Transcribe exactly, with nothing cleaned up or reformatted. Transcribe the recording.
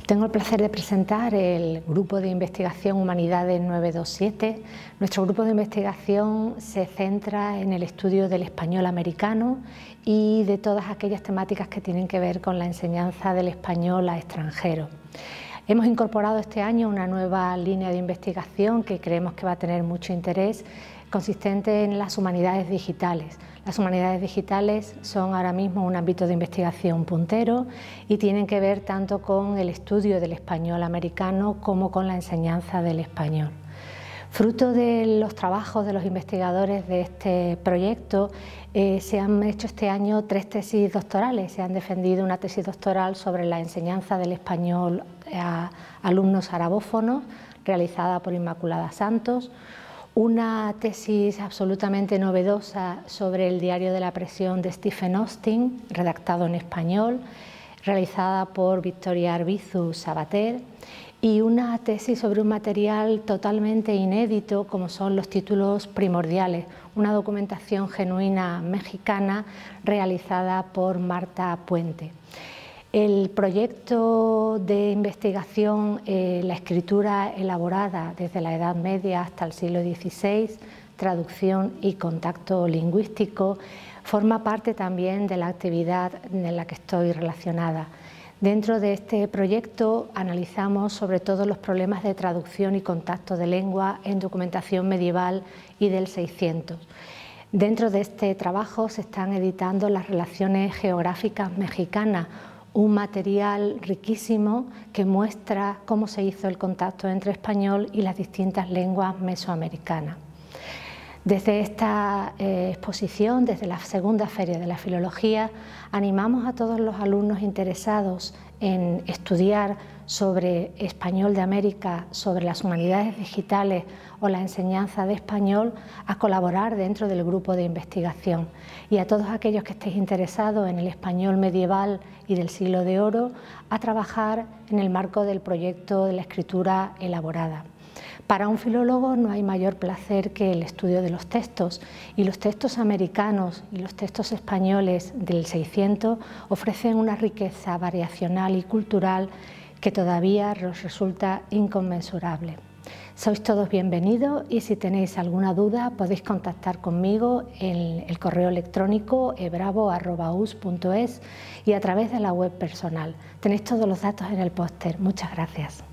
Tengo el placer de presentar el Grupo de Investigación Humanidades nueve dos siete. Nuestro grupo de investigación se centra en el estudio del español americano y de todas aquellas temáticas que tienen que ver con la enseñanza del español a extranjeros. Hemos incorporado este año una nueva línea de investigación que creemos que va a tener mucho interés, consistente en las humanidades digitales. Las humanidades digitales son ahora mismo un ámbito de investigación puntero y tienen que ver tanto con el estudio del español americano como con la enseñanza del español. Fruto de los trabajos de los investigadores de este proyecto, eh, se han hecho este año tres tesis doctorales. Se han defendido una tesis doctoral sobre la enseñanza del español a alumnos arabófonos, realizada por Inmaculada Santos, una tesis absolutamente novedosa sobre el diario de la presión de Stephen Austin, redactado en español, realizada por Victoria Arbizu Sabater, y una tesis sobre un material totalmente inédito como son los títulos primordiales, una documentación genuina mexicana realizada por Marta Puente. El proyecto de investigación, eh, la escritura elaborada desde la Edad Media hasta el siglo dieciséis, traducción y contacto lingüístico, forma parte también de la actividad en la que estoy relacionada. Dentro de este proyecto analizamos sobre todo los problemas de traducción y contacto de lengua en documentación medieval y del seiscientos. Dentro de este trabajo se están editando las relaciones geográficas mexicanas, un material riquísimo que muestra cómo se hizo el contacto entre español y las distintas lenguas mesoamericanas. Desde esta eh, exposición, desde la segunda Feria de la Filología, animamos a todos los alumnos interesados en estudiar sobre español de América, sobre las humanidades digitales o la enseñanza de español, a colaborar dentro del grupo de investigación. Y a todos aquellos que estéis interesados en el español medieval y del siglo de oro, a trabajar en el marco del proyecto de la escritura elaborada. Para un filólogo no hay mayor placer que el estudio de los textos, y los textos americanos y los textos españoles del seiscientos ofrecen una riqueza variacional y cultural que todavía os resulta inconmensurable. Sois todos bienvenidos y si tenéis alguna duda podéis contactar conmigo en el correo electrónico e bravo arroba u s punto es y a través de la web personal. Tenéis todos los datos en el póster. Muchas gracias.